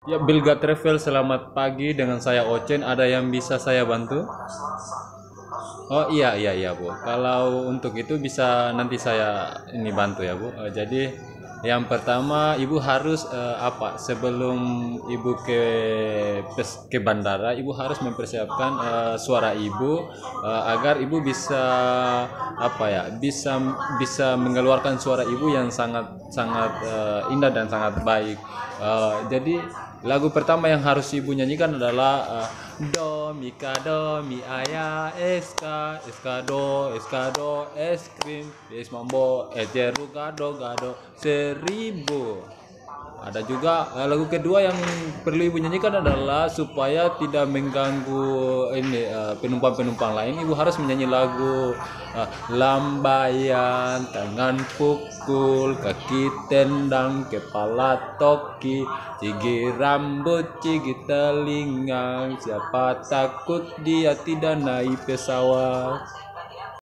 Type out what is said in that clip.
Ya, Bilga Travel, selamat pagi. Dengan saya Ocen. Ada yang bisa saya bantu? Oh, iya iya iya Bu. Kalau untuk itu bisa nanti saya ini bantu ya Bu. Jadi yang pertama Ibu harus apa? Sebelum Ibu ke bandara, Ibu harus mempersiapkan suara Ibu agar Ibu bisa apa ya? Bisa mengeluarkan suara Ibu yang sangat sangat indah dan sangat baik. Jadi lagu pertama yang harus Ibu nyanyikan adalah do mi ayah eska do es krim es mambo jeru gado gado seribu. Ada juga lagu kedua yang perlu Ibu nyanyikan adalah supaya tidak mengganggu ini penumpang-penumpang lain. Ibu harus menyanyi lagu lambayan, tangan pukul, kaki tendang, kepala toki, gigi rambut, gigi telinga. Siapa takut dia tidak naik pesawat.